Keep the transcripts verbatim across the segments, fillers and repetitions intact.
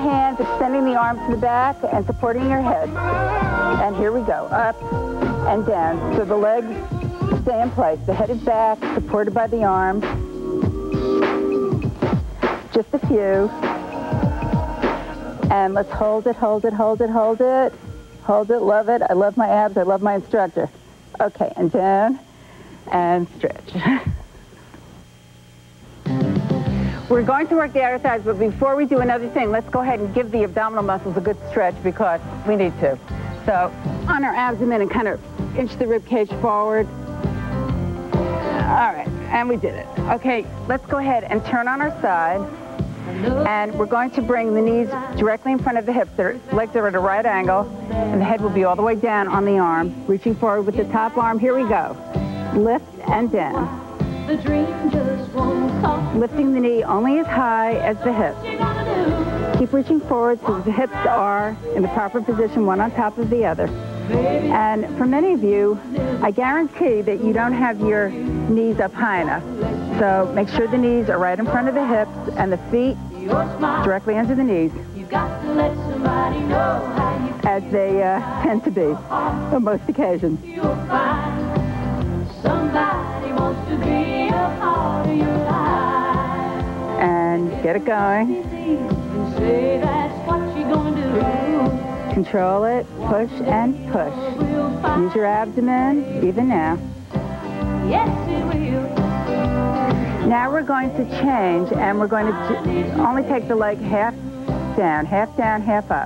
hands, extending the arms to the back and supporting your head. And here we go, up and down. So the legs stay in place. The head is back, supported by the arms. Just a few. And let's hold it, hold it, hold it, hold it. Hold it, love it. I love my abs, I love my instructor. Okay, and down, and stretch. We're going to work the outer thighs, but before we do another thing, let's go ahead and give the abdominal muscles a good stretch because we need to. So, on our abdomen and kind of inch the rib cage forward. All right, and we did it. Okay, let's go ahead and turn on our side. And we're going to bring the knees directly in front of the hips. Their legs are at a right angle, and the head will be all the way down on the arm, reaching forward with the top arm. Here we go. Lift and down. Lifting the knee only as high as the hip. Keep reaching forward so that the hips are in the proper position, one on top of the other. And for many of you, I guarantee that you don't have your knees up high enough. So make sure the knees are right in front of the hips and the feet directly under the knees, as they uh, tend to be on most occasions. And get it going. Control it, push and push. Use your abdomen, even now. Yes, it will. Now we're going to change, and we're going to only take the leg half down, half down, half up.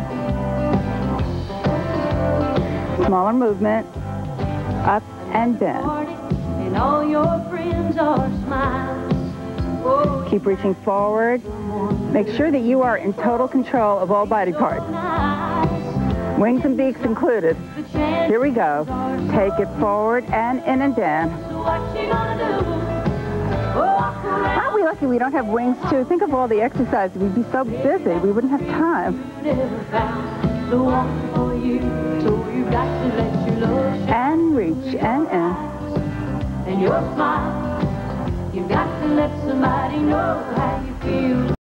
Smaller movement, up and down. And all your friends are smiles. Keep reaching forward. Make sure that you are in total control of all body parts. Wings and beaks included. Here we go. Take it forward and in and down. Aren't we lucky we don't have wings too? Think of all the exercises. We'd be so busy, we wouldn't have time. And reach and in. And your smile, you've got to let somebody know how you feel.